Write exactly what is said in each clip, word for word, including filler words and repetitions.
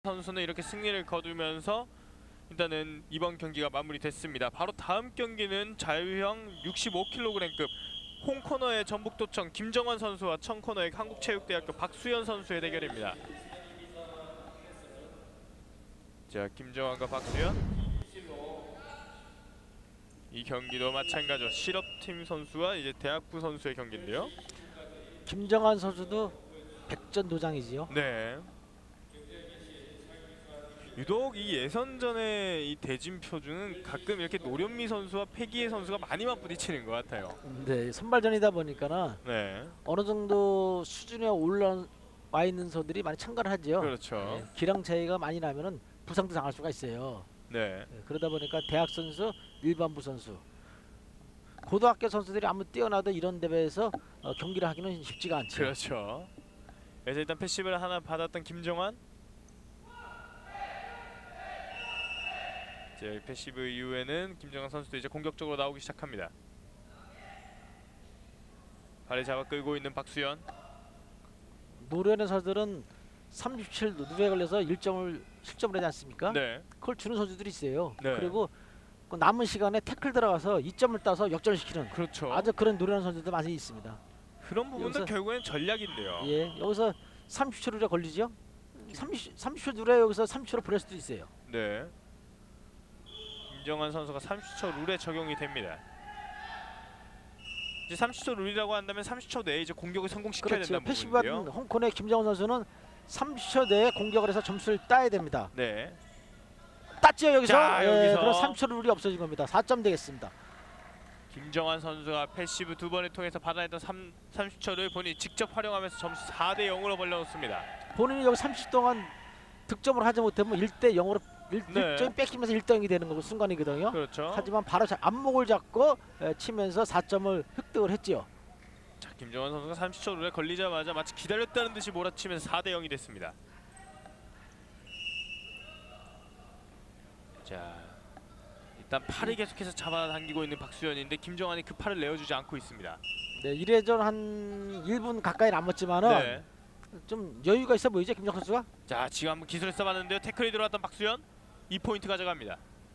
선수는 이렇게 승리를 거두면서 일단은 이번 경기가 마무리됐습니다. 바로 다음 경기는 자유형 육십오 킬로그램급 홍코너의 전북도청 김정환 선수와 청코너의 한국체육대학교 박수현 선수의 대결입니다. 자, 김정환과 박수현, 이 경기도 마찬가지로 실업팀 선수와 이제 대학부 선수의 경기인데요. 김정환 선수도 백전도장이지요. 네. 유독 이 예선전의 이 대진표주는 가끔 이렇게 노련미 선수와 패기의 선수가 많이 맞부딪히는 것 같아요. 네, 선발전이다 보니까는 네. 어느 정도 수준에 올라와 있는 선수들이 많이 참가를 하죠. 그렇죠. 네, 기량 차이가 많이 나면은 부상도 당할 수가 있어요. 네. 네, 그러다 보니까 대학 선수, 일반부 선수, 고등학교 선수들이 아무리 뛰어나도 이런 대회에서 어, 경기를 하기는 쉽지가 않죠. 그렇죠. 그래서 일단 패시브를 하나 받았던 김정환. 이제 패시브 이후에는 김정환 선수도 이제 공격적으로 나오기 시작합니다. 발을 잡아 끌고 있는 박수현. 노련의 선수들은 삼십칠 누르에 걸려서 일 점을 실점을 하지 않습니까? 네. 그걸 주는 선수들이 있어요. 네. 그리고 그 남은 시간에 태클 들어가서 이 점을 따서 역전시키는 그렇죠. 아주 그런 노련한 선수들 많이 있습니다. 그런 부분도 여기서- 결국엔 전략인데요. 예, 여기서 삼십 초 누르에 걸리죠? 삼십, 삼십 초 누르에 여기서 삼십 초로 보낼 수도 있어요. 네. 김정환 선수가 삼십 초 룰에 적용이 됩니다. 이제 삼십 초 룰이라고 한다면 삼십 초 내에 이제 공격을 성공시켜야 그렇죠. 된다는 패시브 부분인데요. 받은 홍콩의 김정은 선수는 삼십 초 내에 공격을 해서 점수를 따야 됩니다. 네. 땄죠 여기서? 자, 예, 여기서. 그럼 삼십 초 룰이 없어진 겁니다. 사 점 되겠습니다. 김정환 선수가 패시브 두 번을 통해서 받아냈던 삼, 삼십 초를 본인이 직접 활용하면서 점수 사 대 영으로 벌려놓습니다. 본인이 여기 삼십 초 동안 득점을 하지 못하면 일 대 영으로 일 네. 점 뺏기면서 일 대 영이 되는 거고 순간이거든요. 그렇죠. 하지만 바로 자, 안목을 잡고 에, 치면서 사 점을 획득을 했지요. 자, 김정환 선수가 삼십 초 룰에 걸리자마자 마치 기다렸다는 듯이 몰아치면서 사 대 영이 됐습니다. 자, 일단 팔을 계속해서 잡아당기고 있는 박수현인데 김정환이 그 팔을 내어주지 않고 있습니다. 네, 일 회전 한 일 분 가까이 남았지만은 네. 좀 여유가 있어 보이죠 김정 선수가? 자, 지금 한번 기술을 써봤는데요. 태클이 들어왔던 박수현, 이 포인트 가져갑니다.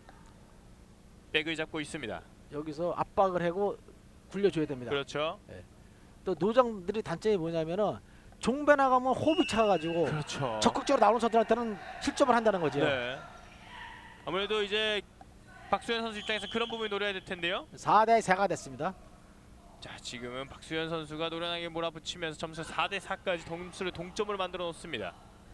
백을 잡고 있습니다. 여기서 압박을 하고 굴려줘야 됩니다. 그렇죠. 또 노장들이 단점이 뭐냐면은 종배 나가면 호흡이 차가지고 그렇죠. 적극적으로 나오는 선수한테는 실점을 한다는 거죠. 네. 아무래도 이제 박수현 선수 입장에서 그런 부분을 노려야 될 텐데요. 사 대 사가 됐습니다. 자, 지금은 박수현 선수가 노련하게 몰아붙이면서 점수 사 대 사까지 점수를 동점으로 만들어 놓습니다.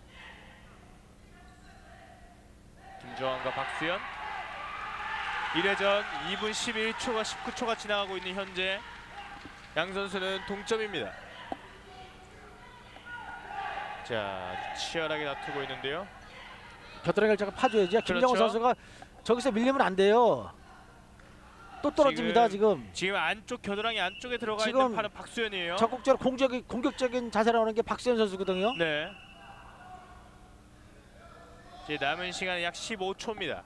김정환과 박수현, 일 회전 이 분 십일 초가 십구 초가 지나가고 있는 현재 양 선수는 동점입니다. 자, 치열하게 다투고 있는데요. 겨드랑이 결정을 파줘야죠. 김정은 그렇죠. 선수가 저기서 밀리면 안 돼요. 또 떨어집니다 지금. 지금 안쪽 겨드랑이 안쪽에 들어가 지금 있는 팔은 박수현이에요. 적극적으로 공격이, 공격적인 자세로 하는 게 박수현 선수거든요. 네. 이제 남은 시간은 약 십오 초입니다.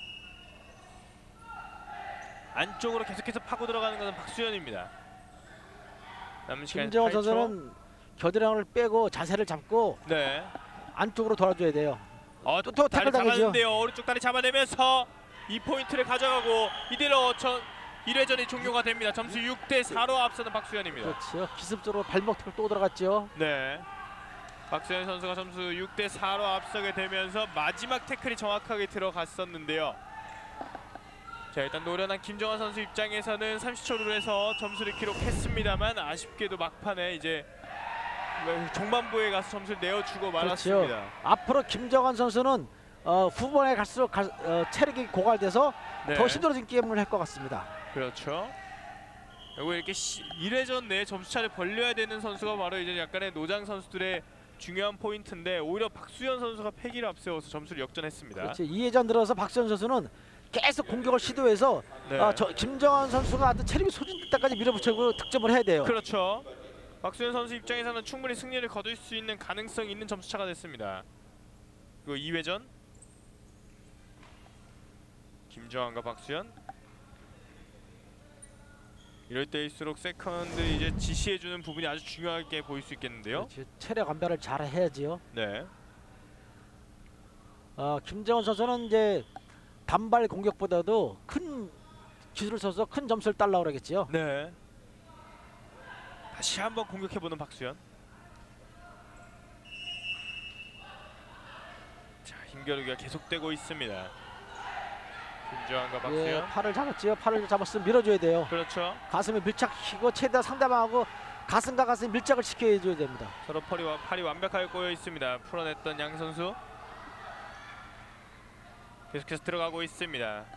안쪽으로 계속해서 파고 들어가는 것은 박수현입니다. 남은 시간 김정은 팔 초. 선수는 겨드랑이를 빼고 자세를 잡고 네. 안쪽으로 돌아줘야 돼요. 어, 또, 또 다리 태클 당하죠. 잡았는데요. 오른쪽 다리 잡아내면서 이 포인트를 가져가고 이대로 전 일 회전이 종료가 됩니다. 점수 육 대 사로 앞서는 박수현입니다. 그렇죠. 기습적으로 발목 태클 또 들어갔죠. 네. 박수현 선수가 점수 육 대 사로 앞서게 되면서 마지막 태클이 정확하게 들어갔었는데요. 자, 일단 노련한 김정환 선수 입장에서는 삼십 초 룰에서 점수를 기록했습니다만 아쉽게도 막판에 이제 종반부에 가서 점수를 내어주고 말았습니다. 그렇죠. 앞으로 김정환 선수는 어, 후반에 갈수록 갈, 어, 체력이 고갈돼서 네. 더 힘들어진 게임을 할 것 같습니다. 그렇죠. 그리고 이렇게 일 회전 내에 점수차를 벌려야 되는 선수가 바로 이제 약간의 노장 선수들의 중요한 포인트인데 오히려 박수현 선수가 패기를 앞세워서 점수를 역전했습니다. 그렇죠. 이 회전 들어서 박수현 선수는 계속 공격을 시도해서 네. 어, 저 김정환 선수가 아주 체력이 소진될 때까지 밀어붙이고 득점을 해야 돼요. 그렇죠. 박수현 선수 입장에서는 충분히 승리를 거둘 수 있는 가능성이 있는 점수차가 됐습니다. 그리고 이 회전 김정환과 박수현, 이럴 때일수록 세컨드 이제 지시해주는 부분이 아주 중요하게 보일 수 있겠는데요. 그렇죠. 체력 안배를 잘 해야지요. 네. 어, 김정은 선수는 이제 단발 공격보다도 큰 기술을 써서 큰 점수를 따려고 그러겠지요. 네. 다시 한번 공격해보는 박수현. 자, 힘겨루기가 계속되고 있습니다. 김정환과 예, 박수현. 팔을 잡았지요. 팔을 잡았으면 밀어줘야 돼요. 그렇죠. 가슴에 밀착시키고 최대한 상대방하고 가슴과 가슴 밀착을 시켜줘야 됩니다. 서로 팔이, 와- 팔이 완벽하게 꼬여 있습니다. 풀어냈던 양 선수. 계속해서 들어가고 있습니다.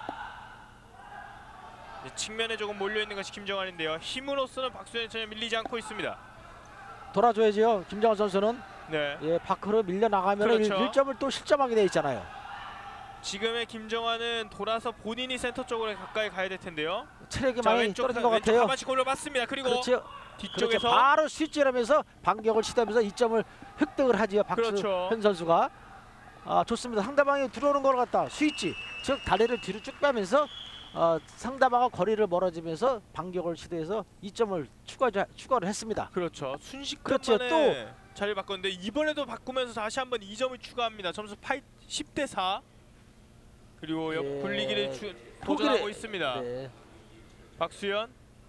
이제 측면에 조금 몰려 있는 것이 김정환인데요. 힘으로서는 박수현이 전혀 밀리지 않고 있습니다. 돌아줘야지요. 김정은 선수는 네. 예, 밖으로 밀려 나가면 그렇죠. 일 점을 또 실점하게 돼 있잖아요. 지금의 김정환은 돌아서 본인이 센터 쪽으로 가까이 가야 될 텐데요. 체력이 자, 많이 왼쪽 떨어진 하- 것 왼쪽 같아요. 하반씩 올려봤습니다. 그리고 그렇죠. 그렇죠. 뒤쪽에서 바로 스위치하면서 반격을 시도하면서 이 점을 획득을 하지요. 박수현 그렇죠. 선수가. 아, 좋습니다. 상대방이 들어오는 걸 갖다 스위치, 즉 다리를 뒤로 쭉 빼면서 어, 상대방과 거리를 멀어지면서 반격을 시도해서 이 점을 추가 추가를 했습니다. 그렇죠. 순식간에 그렇죠. 또 자리를 바꿨는데 이번에도 바꾸면서 다시 한번 이 점을 추가합니다. 점수 십 대 사. 그리고 옆 예, 굴리기를 주, 포기를- 도전하고 있습니다. 네, 박수현.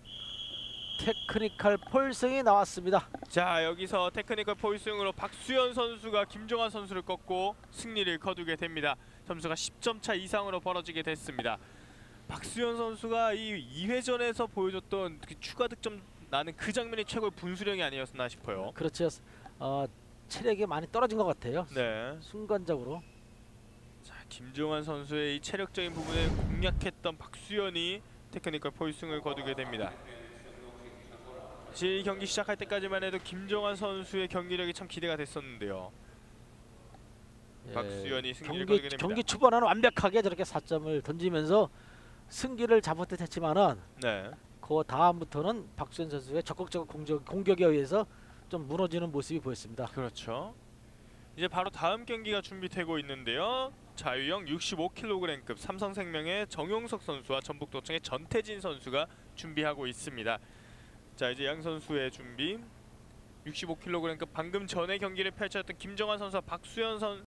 테크니컬 폴승이 나왔습니다. 자, 여기서 테크니컬 포이스윙으로 박수현 선수가 김정환 선수를 꺾고 승리를 거두게 됩니다. 점수가 십 점 차 이상으로 벌어지게 됐습니다. 박수현 선수가 이 이 회전에서 보여줬던 그 추가 득점 나는 그 장면이 최고의 분수령이 아니었나 싶어요. 그렇죠. 어, 체력이 많이 떨어진 것 같아요. 네. 순간적으로. 자, 김정환 선수의 이 체력적인 부분을 공략했던 박수현이 테크니컬 포이스윙을 거두게 됩니다. 사실 이 경기 시작할 때까지만 해도 김정환 선수의 경기력이 참 기대가 됐었는데요. 예, 박수현이 승리를 경기, 거두게 됩니다. 경기 초반에는 완벽하게 저렇게 사 점을 던지면서 승기를 잡았듯 했지만은 네. 그 다음부터는 박수현 선수의 적극적인 공격, 공격에 의해서 좀 무너지는 모습이 보였습니다. 그렇죠. 이제 바로 다음 경기가 준비되고 있는데요. 자유형 육십오 킬로그램급 삼성생명의 정용석 선수와 전북도청의 전태진 선수가 준비하고 있습니다. 자, 이제 양 선수의 준비. 육십오 킬로그램급 방금 전에 경기를 펼쳤던 김정환 선수와 박수현 선